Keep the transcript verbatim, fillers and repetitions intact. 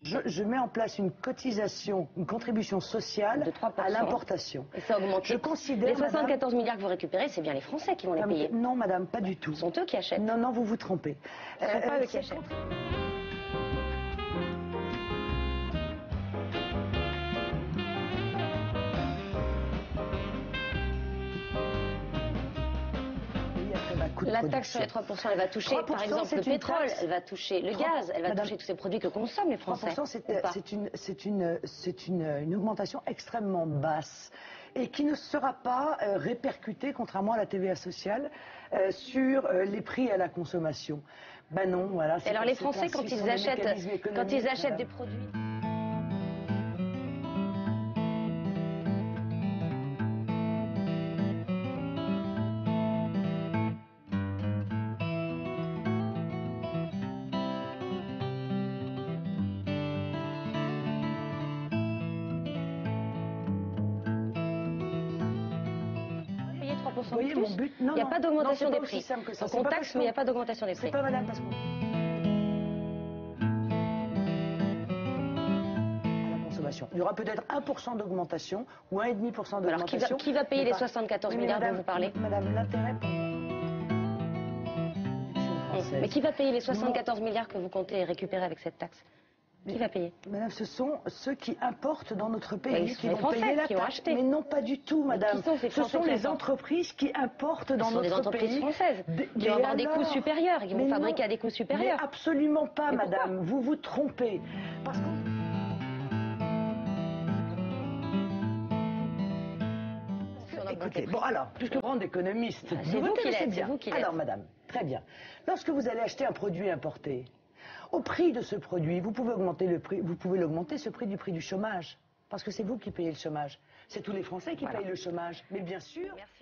Je, je mets en place une cotisation, une contribution sociale de trois pour cent à l'importation. Et ça augmente. Je considère, les soixante-quatorze madame, milliards que vous récupérez, c'est bien les Français qui vont les madame, payer. Non, madame, pas du tout. Ce sont eux qui achètent. Non, non, vous vous trompez. Ce ne sont Euh, pas euh, eux qui achètent. La taxe sur les trois pour cent, elle va toucher, par exemple, le pétrole, taxe... elle va toucher le gaz, elle va Madame... toucher tous ces produits que consomment les Français. trois pour cent, c'est une, une, une, une augmentation extrêmement basse et qui ne sera pas euh, répercutée, contrairement à la T V A sociale, euh, sur euh, les prix à la consommation. Ben non, voilà. Et alors les Français, quand ils achètent, quand ils achètent madame. des produits... Vous voyez, mon but, non, il n'y a pas d'augmentation des prix. Donc on taxe, mais il n'y a pas d'augmentation des prix. C'est pas madame, parce qu'on... à la consommation. Il y aura peut-être un pour cent d'augmentation ou un virgule cinq pour cent d'augmentation. Alors, qui va, qui va payer les pas... soixante-quatorze oui, milliards madame, dont vous parlez? Madame, l'intérêt pour... Française. Mais qui va payer les soixante-quatorze milliards que vous comptez récupérer avec cette taxe? Qui va payer? Madame, ce sont ceux qui importent dans notre pays oui, qui vont Français payer la qui taxe. Mais non, pas du tout, madame. Sont ces ce sont les importent. entreprises qui importent dans ce notre pays. Ce sont des entreprises françaises des, qui vont avoir alors, des coûts supérieurs, qui vont fabriquer non, à des coûts supérieurs. Mais absolument pas, mais madame. Vous vous trompez. Parce que... Écoutez, bon alors, puisque grande économiste, ah, c'est vous, vous qui l'êtes, bien. Vous qui alors madame, très bien. Lorsque vous allez acheter un produit importé, au prix de ce produit, vous pouvez augmenter le prix, vous pouvez l'augmenter ce prix du prix du chômage, parce que c'est vous qui payez le chômage. C'est tous les Français qui voilà. payent le chômage, mais bien sûr. Merci.